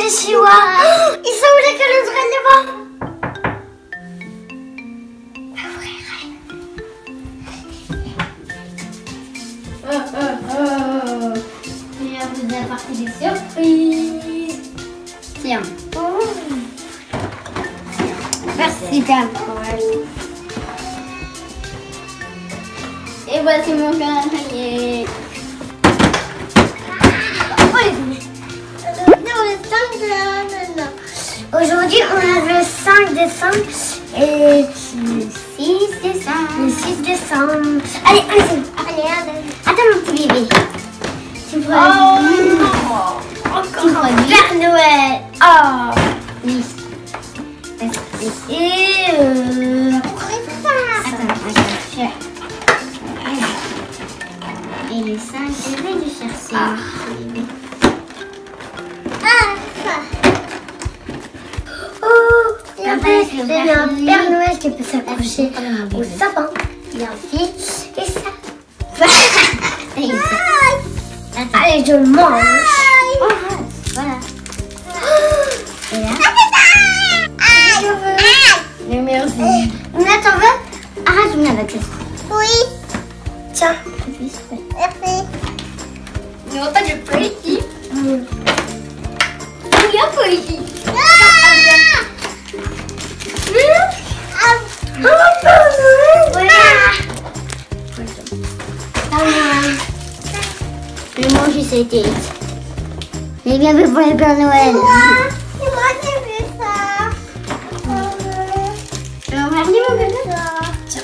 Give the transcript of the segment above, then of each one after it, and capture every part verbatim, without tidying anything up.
Yeshua. Ils sont où les calendriers là-bas? Oh, oh, oh. Et on vous a apporté des surprises. Tiens. Oh. Merci, Pam. Et voici mon calendrier. Aujourd'hui, on a le cinq décembre et le six décembre. Le six décembre. Allez, allez, allez, allez. Attends, mon petit bébé. Tu vois, Oh non. Encore un Père Noël. Oh. Oui. Et euh... Attends, attends. Et les cinq, je vais les chercher. Ah. Oh, il y a un Papa, est-ce que Père vous Père Noël qui peut s'accrocher au sapin. Il y a un fil et ça. Et ça. Attends. Allez, je mange. Oh, voilà. Et là. Je veux. Mais merci. Luna, t'en veux? Arrête, Luna, avec ça. Oui. Tiens. Merci. Non, pas de politique. Mm. Il y a politique. Je vais manger cette tête. Mais bien vu pour le Père Noël. C'est moi qui ai fait ça. Alors, regardez mon bébé. Tiens.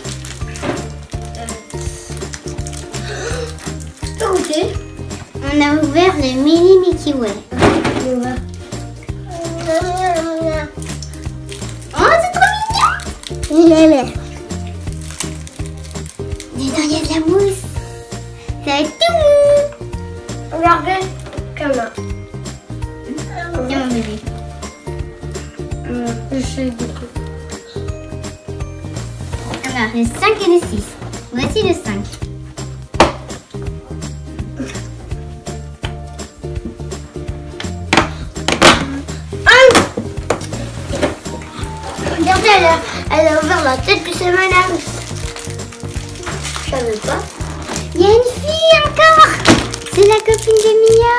Ok. On a ouvert le mini Mickey Way. Oh, c'est trop mignon. Lélé. Dedans, il y a de la mousse. C'est tout. Regardez comment. Tiens, mon bébé. Je sais beaucoup. Alors, le cinq et le six. Voici le cinq. Regardez, elle a, elle a ouvert la tête de ses manages. Je savais pas. Il y a une fille encore. C'est la copine de Mia.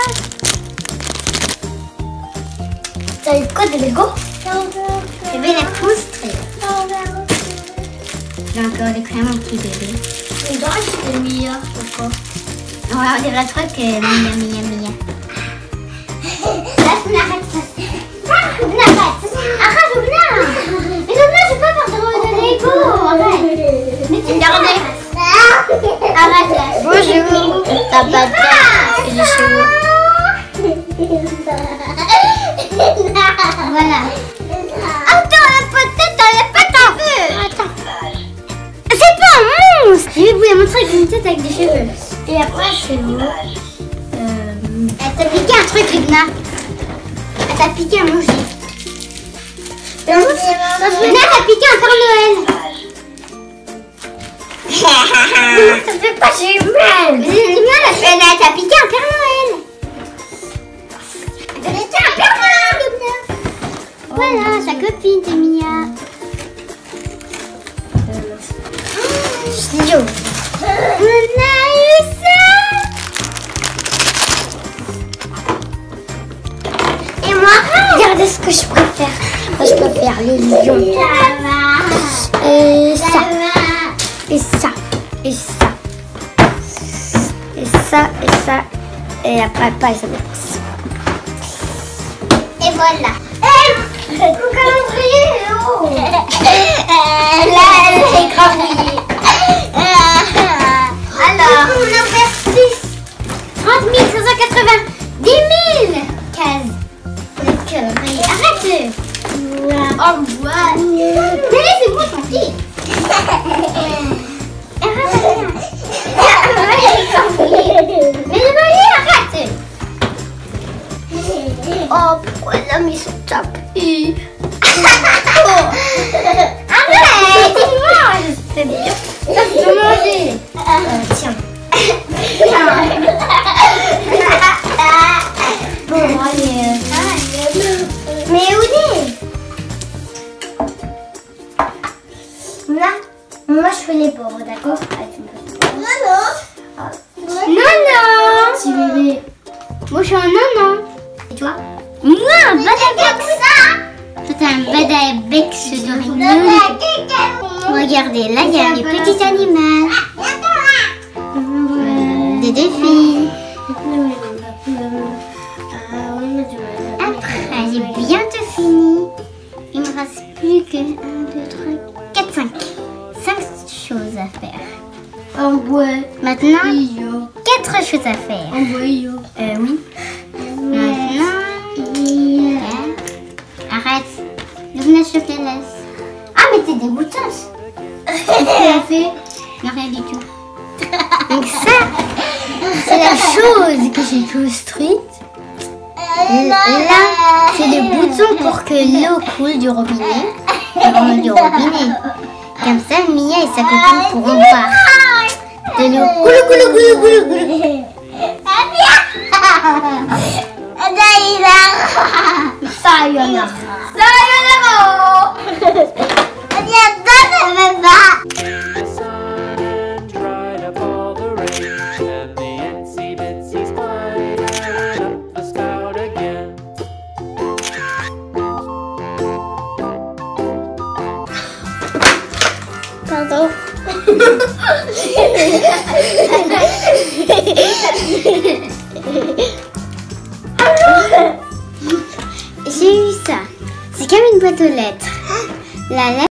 T'as eu quoi de Lego? Je vais la construire. J'ai encore des crèmes mon petit bébé. Il doit rester Mia, pourquoi? On va dire le truc euh, Mia, Mia, Mia. Là, je n'arrête pas. Arrête, arrête, Oubna. Mais Oubna, je peux pas faire de Lego. Arrête. Mais tu regardez. Arrête là. Bonjour. T'as pas de tête. Je suis chez vous. Voilà. Attends, la peut-être, elle est pas ta vue. Attends. C'est pas un monstre. Je vais vous la montrer avec une tête avec des cheveux. Et après, c'est vous. Euh, elle t'a piqué un truc, Luna. Elle t'a piqué un manger. Luna, t'as piqué un Père Noël. Ça fait pas si mal. Mais Luna, elle t'a piqué un Père Noël. Elle t'a piqué un Père Noël. Voilà, sa copine, c'est Mia. C'est idiot. On a eu ça. Et moi, regardez ce que je préfère. Moi, je préfère les lions. Et ça. Et ça. Et ça. Et ça. Et ça. Et après, pas, ça va. Et voilà. Mon calendrier est haut. Là, elle est gravouillée. Alors, On a fait six. trente mille cinq cent quatre-vingts. dix mille cases. Le calendrier. Arrête-le. Oh, ouais. Mais c'est moi, tant pis. Arrête, mais le voilier, arrête. Oh, pourquoi elle a mis son tapis? Arrête, tu manges. C'est bien. Ça, tu peux manger. Euh, tiens. Bon, allez. toi? Moi, un Badabex. Toi, t'as un Badabex d'orignal. Regardez, là, il y a les petits animaux. Des défis. Après, j'ai bientôt fini. Il me reste plus que un, deux, trois, quatre, cinq. cinq choses à faire. En bois. Maintenant, quatre choses à faire. En bois. Euh, oui. Maintenant, yeah. Arrête. Luna, je te laisse. Ah, mais t'es dégoûtante. Qu'est-ce que tu as fait? Non, rien du tout. Donc ça, c'est la chose que j'ai construite. Là, c'est le bouton pour que l'eau coule du robinet. Du, du robinet. Comme ça, Mia et sa copine pourront boire de l'eau. Coulou, coulou, coulou, coulou, coulou. Sayonara. The sun dried up all the rain, and the itsy bitsy spider went up the spout again. Pardon. J'ai eu ça. C'est comme une boîte aux lettres. La lettre